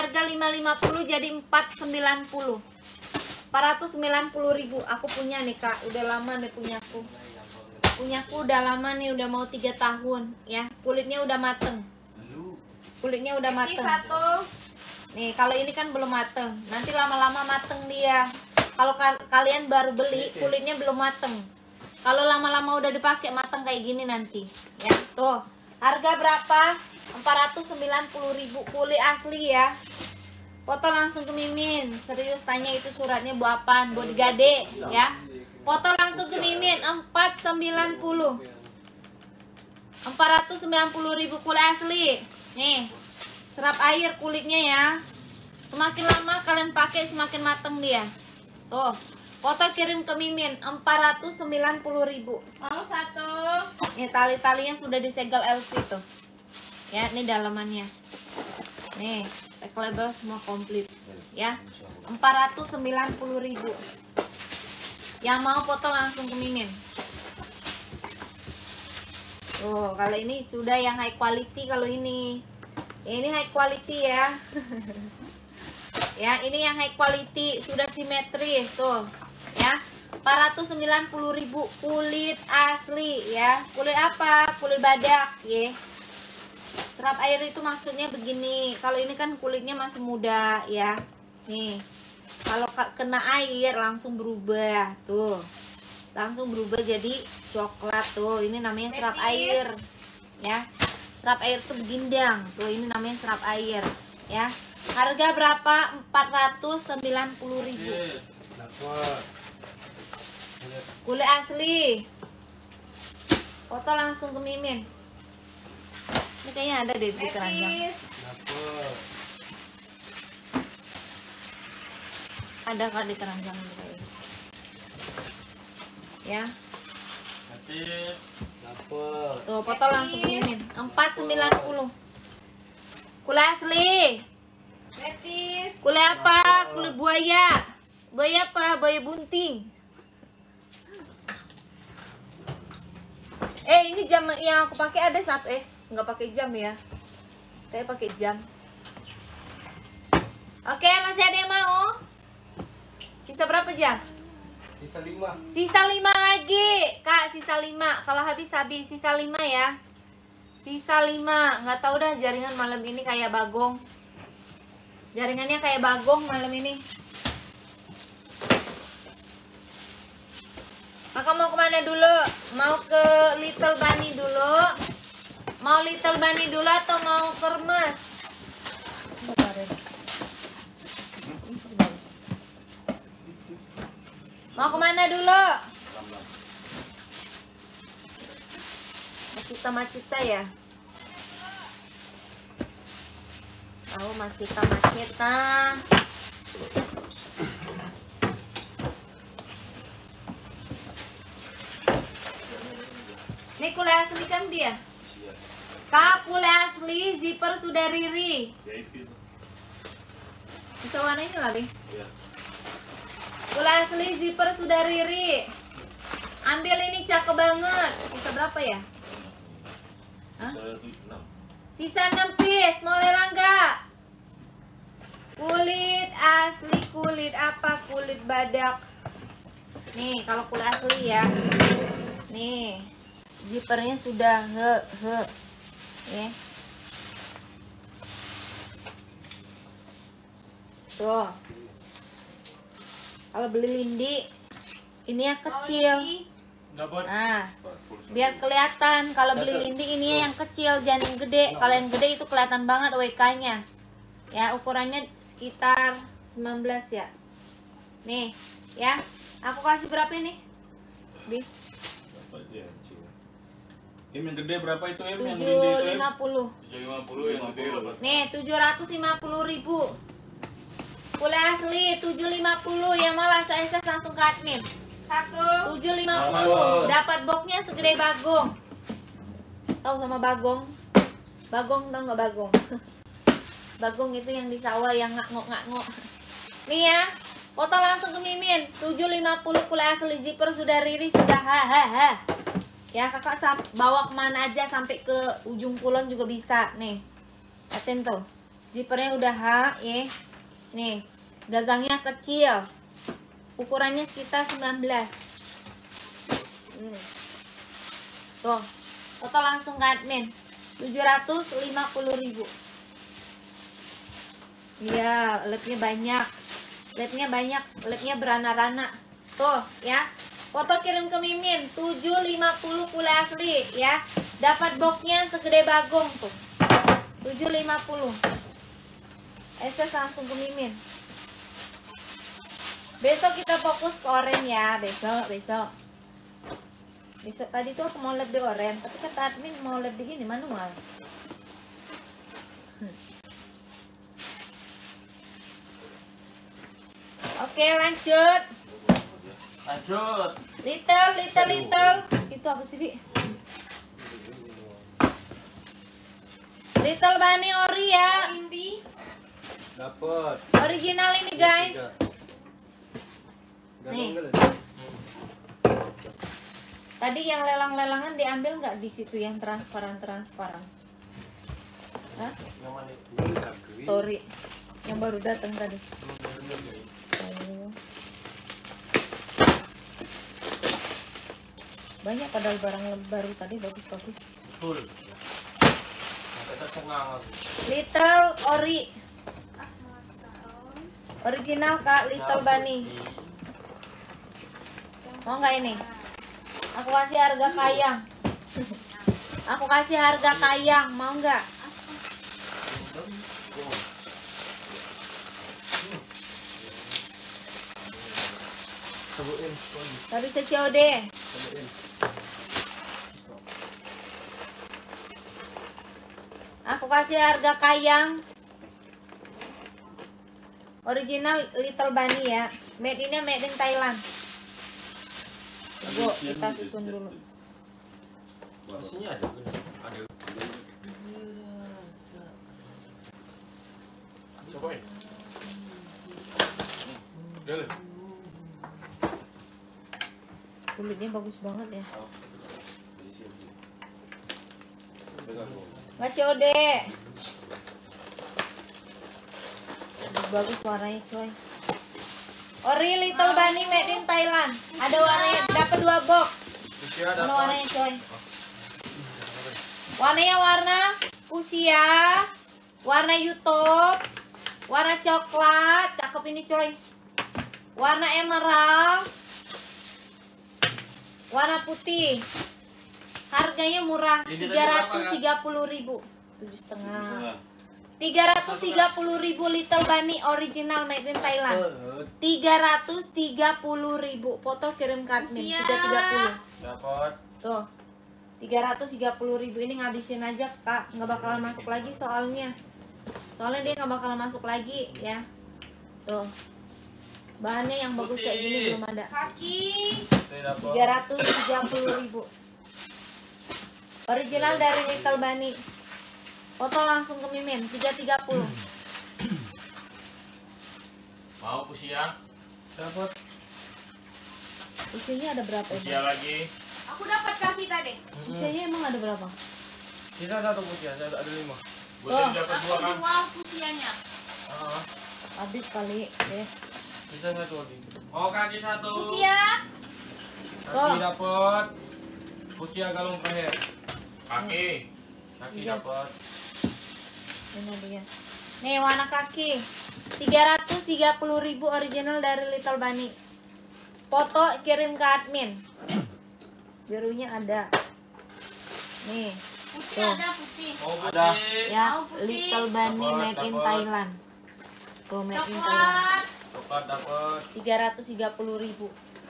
harga 550 jadi 490. 490.000. Aku punya nih Kak, udah lama nih punyaku. Punyaku udah lama nih, udah mau 3 tahun ya. Kulitnya udah mateng. Kulitnya udah mateng. Nih, kalau ini kan belum mateng. Nanti lama-lama mateng dia. Kalau kalian baru beli, kulitnya belum mateng. Kalau lama-lama udah dipakai mateng kayak gini nanti. Ya, tuh. Harga berapa? 490.000, kulit asli ya. Foto langsung ke Mimin. Serius tanya itu suratnya buat apaan? Buat digade ya. Foto langsung ke Mimin. 490. 490.000 kulit asli. Nih. Serap air kulitnya ya. Semakin lama kalian pakai semakin mateng dia. Tuh. Foto kirim ke Mimin. 490.000. Mau satu? Nih tali-talinya sudah disegel LV tuh. Ya, ini dalamannya. Nih. Tag label semua komplit ya. 490.000. Yang mau foto langsung ke Mimin. Tuh, kalau ini sudah yang high quality. Kalau ini high quality ya. Ya, ini yang high quality, sudah simetris tuh ya. 490.000 kulit asli ya. Kulit apa? Kulit badak ya. Serap air itu maksudnya begini. Kalau ini kan kulitnya masih muda ya. Nih. Kalau kena air langsung berubah tuh. Langsung berubah jadi coklat tuh. Ini namanya serap air. Ya. Serap air tuh begindang. Tuh ini namanya serap air ya. Harga berapa? 490.000. Kulit asli. Foto langsung ke Mimin. Ini kayaknya ada deh di keranjang. Ada kan di keranjang ya. Tuh foto langsung ke Mimin. 490. Kulit asli. Kulit apa? Kulit buaya. Buaya apa? Buaya bunting. Ini jam yang aku pakai ada satu nggak pakai jam ya. Saya pakai jam. Oke, masih ada yang mau? Sisa berapa jam? Sisa 5. Sisa 5 lagi, Kak. Sisa 5. Kalau habis sisa 5 ya. Sisa 5. Nggak tahu dah jaringan malam ini kayak bagong. Jaringannya kayak bagong malam ini. Kakak mau kemana dulu? Mau ke Little Bunny dulu? Mau Little Bunny dulu atau mau ke Remas? Mau kemana dulu? Macita ya? Oh, macita. Ini kulit asli kan dia? Kak, kulit asli, zipper sudah Riri. Bisa warna ini lah, Bing. Kulit asli, zipper sudah Riri. Ambil ini cakep banget. Bisa berapa ya? Hah? Sisa 6 piece, mau lelang nggak? Kulit asli, kulit apa? Kulit badak. Nih, kalau kulit asli ya. Nih, zippernya sudah ya. Tuh. Kalau beli lindi, ini yang kecil. Nah, biar kelihatan. Kalau beli lindi ini yang kecil, jangan yang gede. Kalau yang gede itu kelihatan banget WK-nya. Ya, ukurannya sekitar 19 ya. Nih, ya. Aku kasih berapa ini? Di Ini yang gede berapa itu? 750. 750 yang gede berapa? Nih, 750.000. Kulit asli 750. Yang mau saya langsung ke admin. 750. Dapat boxnya segede bagong. Tahu sama bagong? Bagong tahu nggak bagong? Bagong itu yang di sawah yang ngak-ngok. Nih ya, foto langsung ke Mimin. 750 kulit asli, zipper sudah Riri, sudah ya. Kakak bawa kemana aja sampai ke ujung kulon juga bisa. Nih, liatin tuh. Zippernya udah H ya. Nih, gagangnya kecil. Ukurannya sekitar 19. Tuh, foto langsung ke admin. 750.000. Iya, lepnya banyak. Lepnya berana-rana. Tuh, ya. Foto kirim ke Mimin 750 full asli ya. Dapat boxnya segede bagong tuh. 750. SS langsung ke Mimin. Besok kita fokus ke oranye ya, besok. Besok tadi tuh aku mau lab di oranye, tapi kata admin mau lab di ini manual. Oke, lanjut. Little. Itu apa sih, Bi? Little Bunny ori ya. Dapat. Original ini, guys. Nih. Tadi yang lelang-lelangan diambil nggak di situ yang transparan? Hah? Tori. Yang baru datang tadi. Oh. Banyak padahal barang baru tadi bagus-bagus. Betul. Little ori. Original Kak, Little Bunny. Mau nggak ini? Aku kasih harga kayang. Mau nggak? Tapi bisa COD. Aku kasih harga kayang. Original Little Bunny ya. Made in Thailand. Bu, kita susun dulu. Maksudnya ada. Coba ya. Dale. Kulitnya bagus banget ya. Nggak COD. Bagus warnanya coy. Ori Little Bunny made in Thailand. Ada warnanya, dapat 2 box. Mana warnanya coy? Warnanya warna fuchsia, warna YouTube, warna coklat, cakep ini coy. Warna emerald, warna putih. Harganya murah, 330.000. 7,5. 330.000 Little Bunny original made in Thailand. 330.000. Foto kirim ke admin 330. Dapat. Tuh. 330.000 ini ngabisin aja, Kak. Nggak bakalan masuk lagi soalnya. Soalnya dia nggak bakalan masuk lagi ya. Tuh. Bahannya yang bagus kayak gini belum ada. Kaki. 330.000. Original dari Little Bunny. Foto langsung ke Mimin 330. Mau fuchsia? Dapat. Usianya ada berapa Fuchsia ya? lagi. Aku dapat kaki tadi. Usianya emang ada berapa? Kita 1 fuchsia, ada 5. Buat dapat 2 kan? Dua fusianya. Habis kali deh. Bisa 1 lagi. Mau kaki 1. Fusia. Kaki dapat. Fuchsia galung terakhir. Kaki. Kaki Iya. dapat. Ini dia. Nih warna kaki 330.000 original dari Little Bunny. Foto kirim ke admin. Birunya ada. Nih. Putih Tuh. ada putih. Mau Ada. putih. Ya, Mau putih. Little Bunny Dapat, made in dapat. Thailand. Tuh made in Thailand. Coklat. Coklat dapat. 330.000.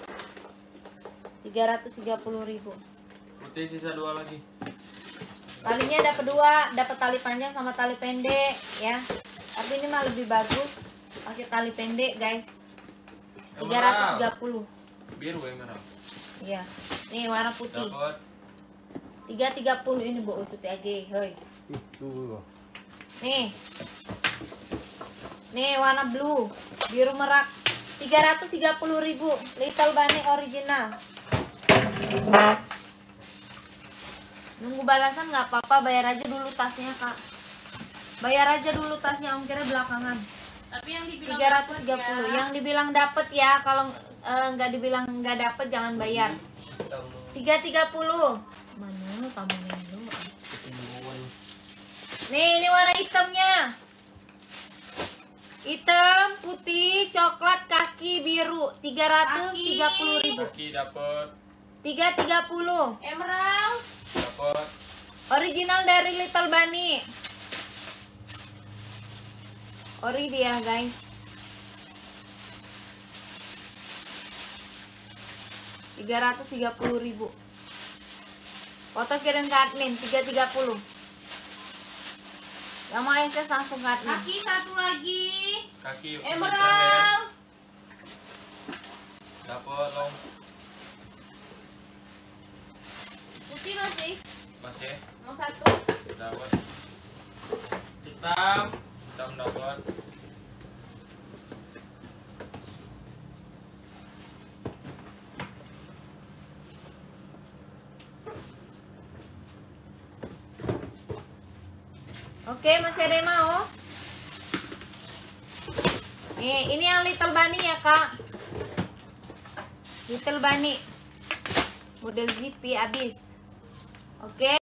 330.000. Putih sisa 2 lagi. Talinya dapat 2, dapat tali panjang sama tali pendek ya. Tapi ini mah lebih bagus pakai tali pendek, guys. 330. Biru yang merah. Iya. Nih warna putih. Dapat. 330 ini Bu Usut age, heuy. Itu. Nih. Nih warna blue, biru merak. 330.000 Little Bunny original. Nunggu balasan nggak apa-apa, bayar aja dulu tasnya, Kak. Bayar aja dulu tasnya, ongkirnya belakangan. Tapi yang dibilang 330. dapet ya. Yang dibilang dapet ya, kalau nggak dibilang nggak dapet jangan bayar. 330. Mana tambahin dulu. Nih, ini warna hitamnya. Hitam, putih, coklat, kaki, biru. 330.000. Kaki dapat. 330. Emerald. Dapat. Original dari Little Bunny. Ori dia, guys. 330.000. Foto kirim ke admin 330. Yang mau akses langsung ke admin. Kaki satu lagi. Kaki Emerald. dapat long. Putih masih. Masih Mau satu. dapat. Hitam dapat. Oke, masih ada yang mau? Nih, ini yang Little Bunny ya, Kak. Little Bunny. Model zippy abis. Oke.